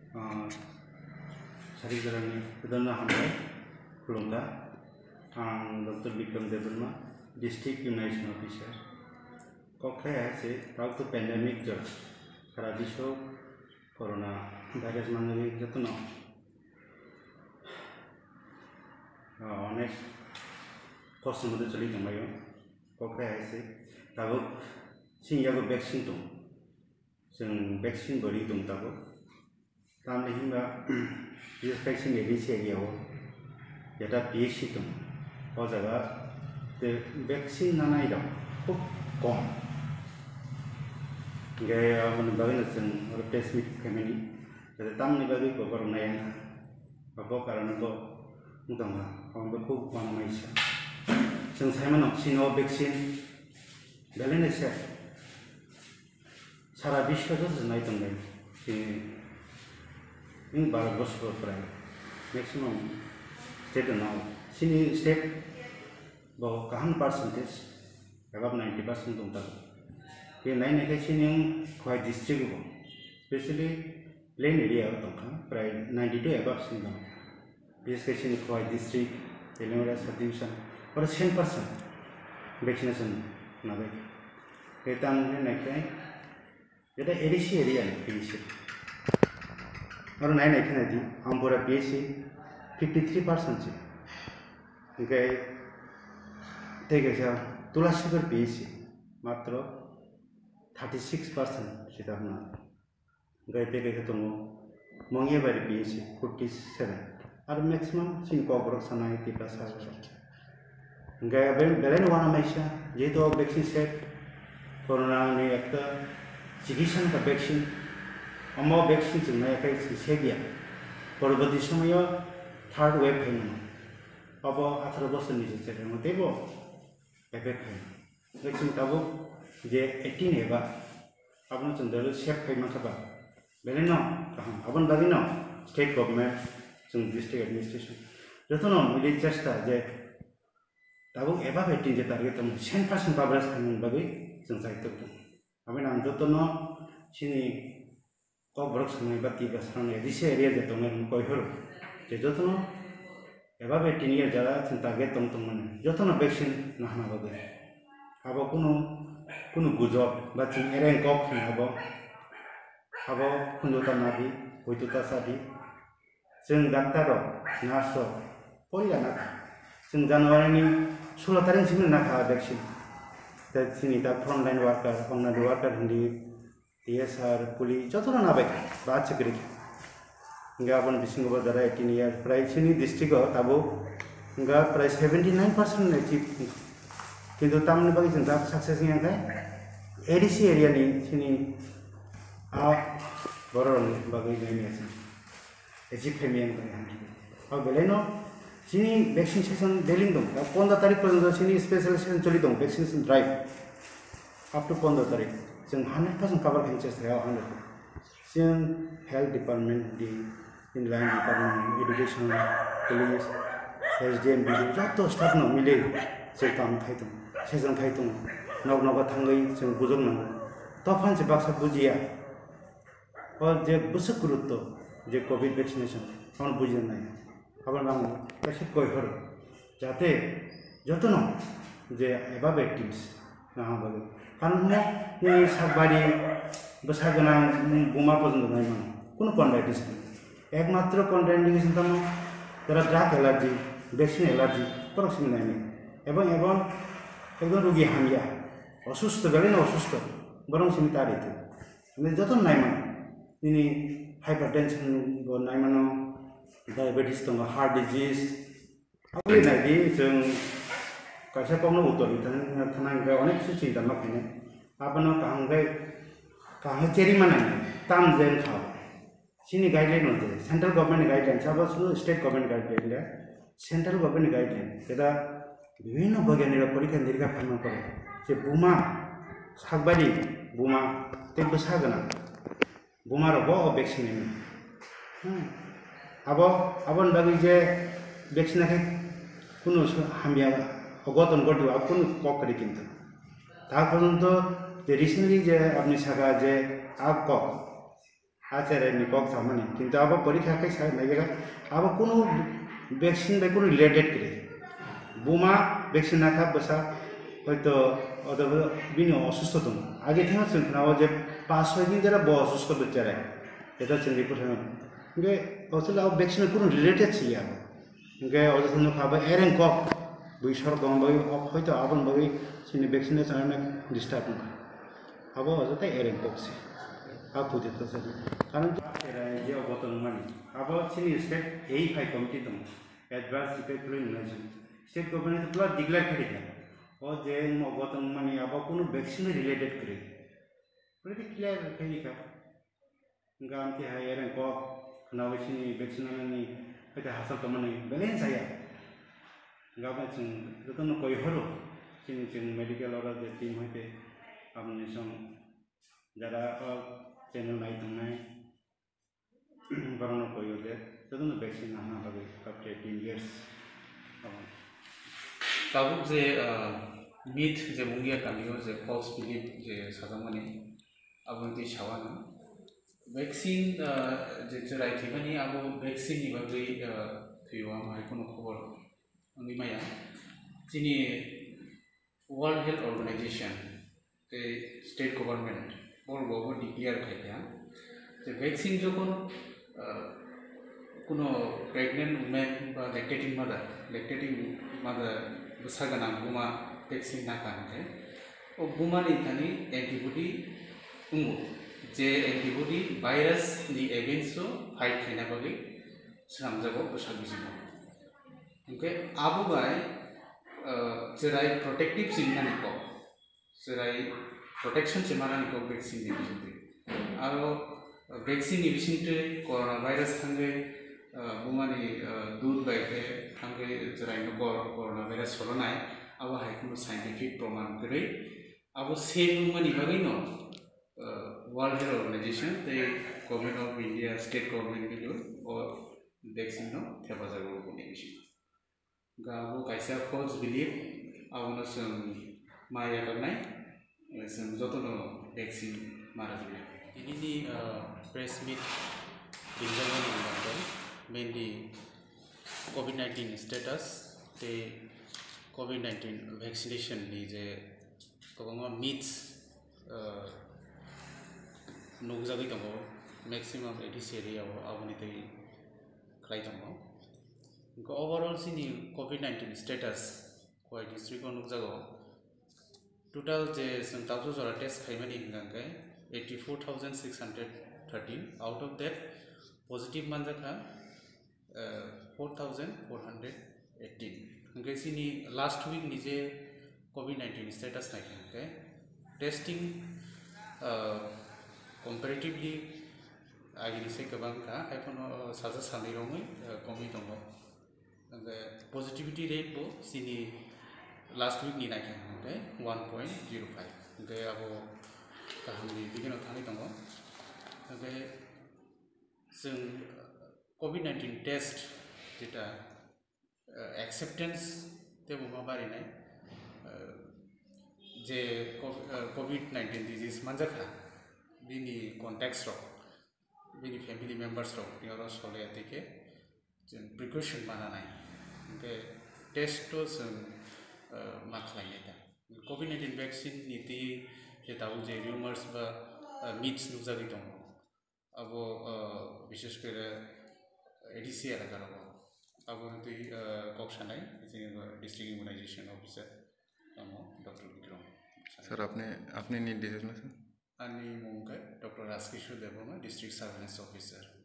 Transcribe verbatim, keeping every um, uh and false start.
सारिजारानि गोदान हामबाय खुलुमदा आं doctor Vikram Debbarma district immunisation officer कक्राया से राउत पेंडेमिक जब सारा विश्व कोरोना भाइरस मानवी जतन अनेक कष्ट मध्य चली दंबायो कक्राया से दाबो सिंयाबो वैक्सीन दं जों वैक्सीन बरि दं दाबो तामने हिंगा बिस वैक्सीन एडिस एरियाव जेटा बीएससी दं ओ जगह ते वैक्सीन नानाय दं खूब कम गया मन बागै जों और पेसिफिक फैमिली जेटा तामने बागै गबर नाय बाबो कारण को मुदंगा हम खूब मानमाइसा जों साइमन सिनो वैक्सीन बेलेने से सारा विश्व जुनाय दंबाय इन भारत वर्षफ्राय मैक्सिमम स्टेट नाव सिनी स्टेट बहु काहन परसेंटेज एबव नाइन्टी परसेंट दं तक बे नायनायखाय सिनी खय डिस्ट्रिक्ट स्पेशली प्लेन एरिया दं प्राय नाइन्टी टू एबव सिन दं बिसखाय सिनी खय डिस्ट्रिक्ट एलेमेरा सब डिविजन और टेन परसेंट वैक्सीनेशन नाबाय बे ताम नायनायखाय जेटा एडिसी एरिया एडिसी और नाइन नाइखे दी हम पूरा बीएससी फिफ्टी थ्री परसेंट से इनके तेगे से तुलसीगर बीएससी मात्र थर्टी सिक्स परसेंट से दाबना इनके तेगे से तुम मंगे बारी बीएससी फोर्टी सेवन और मैक्सिमम सिंह कोबरक सनाई ती प्लस आरो इनके बेन बेलेन वाना मैसा ये तो वैक्सीन से कोरोना ने एक चिकित्सा का वैक्सीन अम्मा वैक्सीन जोंनाय से गया परवर्ती समय थार्ड वेव फैनो अब अठारह वर्ष नीचे चले तेबो एफेक्ट है वैक्सीन ताबो जे एटीन एबा आपन चंदर सेफ फैमा थाबा बेलेनो कहां आपन बागिनो स्टेट गवर्नमेंट जों डिस्ट्रिक्ट एडमिनिस्ट्रेशन जतनो मिलि चेष्टा जे ताबो एबा एटीन जे टारगेट टेन परसेंट कवरेज खालामनो बागै जों जायतो आमेन आं जतनो सिनि को ब्रक समय बाती बसराने दिसे एरिया जे तोने कोइ हर जे जतनो एबा एटीन इयर जरा टारगेट तम तम माने जतनो वैक्सीन नाहना बागै आबो कुनु कुनु गुजब बा जों एरें कक खाबो आबो खुन्दुता नाबि हयतुता साबि जों डाक्टर नार्स पयला ना जों जानुवारिनि सोलह तारिखसिम नाखा वैक्सीन दा जोंनि दा फ्रन्टलाइन वार्कार अंगनवाड़ी वार्कार हिंदी टीएसआर पुलिस जतनो नाबाय बात चक्री गाबन बिसिंग बाजार एटीन इयर प्राय सिनी डिस्ट्रिक्ट ताबो गा प्राय सेवेंटी नाइन परसेंट अचीव किंतु तामने बागै जों दा सक्सेस गैयाखाय एडिसी एरिया नि सिनी आ बरन बागै नायनायसै एचीव फेमियन आ बेलेनो सिनी वैक्सीनेशन डेलिंग दं दा पंद्रह तारिख पर्यंत सिनी स्पेशलाइजेशन चलि दं वैक्सीनेशन ड्राइव अप टू पंद्रह तारिख जों हंड्रेड परसेंट कवर खालामनो चेष्टा हंड्रेड जों हेल्थ डिपार्टमेंट दि inline department education police SDM बिदि जत स्टाफ न मिले जों काम खायदों सेजन खायदों नग नग थांगै जों बुजोंनो तफान से बाक्सा बुजिया और जे बुसक गुरुत्व जे कोविड वैक्सीनेशन हम बुझिनो नाय आबार नाम कैसे कोइ हर जाते जतनो जे एबा बेटिस ना बागै कारण ये सागबारी बसागना बुमा पर्यंत नाय मान कोनो कन्ट्राइंडिकेशन एकमात्र कन्ट्राइंडिकेशन तम जरा ड्राग एलार्जी वैक्सीन एलार्जी परक्सिम नाय एवं एवं एकदम रोगी हामिया असुस्थ बेले असुस्थ बरं सिम तारिते ने जतन नाय मान नि हाइपरटेंशन गो नाय मानो डायबिटीज दं हार्ट डिजीज आबे नायदि जों कैसे पावनो उतरि थानांगौ अनेक चिंता माखिने आपनो कांगै कांगै चेरी माने ताम जेन खाव सिनी गाइडलाइन होते सेंट्रल गवर्नमेंट गाइडलाइन सब state government guideline central government guideline एदा विभिन्न वैज्ञानिक परीक्षा निरीक्षा खालामनो पड़े जे बुमा सागबारी बुमा तेबो सागना बुमा रबो वैक्सीन अब आबन बागै जे वैक्सीन आखे कुनु हामिया अगतन गडु अब कुनु ककरि किन्तु ता पर्यन्त जे रिसेंटली जे अपनी सागा जे आग कक आचार्य निपक सामने किंतु अब परीक्षा के साथ नहीं जगह अब कोनो वैक्सीन बे कोनो रिलेटेड करे बुमा वैक्सीन ना था बसा कोई तो अदब बिनो असुस्थ तुम आगे थे ना सुनना वो जब पास हो गई जरा बहुत असुस्थ बच्चा रहे ये तो चंदी पर है इनके असल अब वैक्सीन कोनो रिलेटेड सी है इनके अजय तुम खाब एरें कॉक बुइशर गांव बगी अब होई तो अब बगी सिने वैक्सीन चाहने डिस्टर्ब नहीं अब अजय तो एरें कॉक से अब पूछे तो सर कारण ये अवतरण मानी अब सिनी स्टेट यही फाइव कमिटी तुम advance repairing management state government तो पूरा डिक्लेयर कर दिया और जे अवतरण मानी अब कोनो वैक्सीन रिलेटेड करे पूरा क्लियर कर दिया गांव के है एरें कॉक नावेसिनी वैक्सीन ने ऐसे हासिल करने बैलेंस आया गाँव में चिं तो न कोई हरो चिं चिं मेडिकल और जो टीम होते अपने सम ज़्यादा चैनल नाइट में बराबर कोई होते तो न वैक्सीन आना बाकी काफी टीम इयर्स तब जे मीट जे मुंगिया कामियो जे फॉल्स बिलीफ जे साजामानी अब उनकी शावाना वैक्सीन जे चराई थी बनी अब वैक्सीन नि बागै थैयो आमाय कोनो खबर आंनि माया जोंनि वर्ल्ड हेल्थ अर्गेनाइजेशन जे स्टेट गवर्नमेंट बर'आवबो डिक्लेयार खायखाया जे वैक्सीन जखन कोनो प्रेगनेंट वुमेन बा लेक्टेटिंग मादार लेक्टेटिंग मादार बसागाना बुमा वैक्सीन नाखानखाय ओ बुमानि थानि एंटीबॉडी उंगो जे एंटीबॉडी भाइरस नि एगेंस्ट फाइट खायना बागै सामजागो बसा बिजिनो ओके आबो बाय जेराय प्रोटेक्टिव सिगनानि को जेराय प्रोटेक्शन सिमानानि को वैक्सीन नि बिजिनते आरो वैक्सीन नि बिजिनते कोरोना भाइरस थांगे बुमानि दूध बायके थांगे जेराय नगर कोरोना भाइरस सलनाय आबो हायकुनो साइंटिफिक प्रमाण गरै आबो सेम मनि बागै न world health organization the government of India state government बिलो और वैक्सीन नो हेफाजाब होने बिषय गावो कायसा फॉल्स बिलीफ आवनो जों माया करनाय जों जतनो वैक्सीन मारा जों दिनैनि प्रेस मीट दिनजानायनि बागै मेनलि कोविड नाइनटीन स्टेटस ते कोविड नाइनटीन वैक्सीनेशन नि जे गोबां मिथ्स नुजागै दङ मैक्सिमम एडिस एरियाव आवनिदै खालाय दङ ओवरऑल सिनि कोविड नाइनटीन स्टेटस कय डिस्ट्रिक्टआव नुजागौ टोटल जे जों दाबो जरा टेस्ट खायमानि हिंगांखाय eighty four thousand six hundred thirteen out of that positive मानजाखा four thousand four hundred eighteen ओमफ्राय सिनि लास्ट वीक निजे कोविड नाइनटीन स्टेटस नायखांखाय टेस्टिंग comparatively आगे से गोबांखा आइफोन साजा सानैरावै कमी दङ ओमफ्राय पजिटिविटी रेट बो सिनि लास्ट वीक नि नायखांखाय वन पॉइंट जीरो फाइव ओमफ्राय आबो गाहामनि बिगिनाव थानाय दङ ओमफ्राय जों कोविड नाइनटीन टेस्ट जेटा एक्सेप्टेंस तेबो मा बारायनाय जे कोविड नाइनटीन डिजीज मानजाखा बिनि कन्टेक्स्ट रो बिनि फैमिली मेम्बर्स रो नियर सले देखे जों प्रिकॉशन बानानाय ओमफ्राय टेस्ट तो जों मा खालायनाय दा कोविड नाइनटीन वैक्सीन नीति जे दाउ जे रिमर्स बा मिथ्स नुजागै दङ अब विशेष कर एडिसी एलाकाराव अब दै कक्सानाय जोङो डिस्ट्रिक्ट इम्यूनाइजेशन ऑफिसर दङ डॉक्टर विक्रम सर आपने आपने नीड डिटेल ना सर आनी मुंगा doctor Rajkishore Debbarma district surveillance officer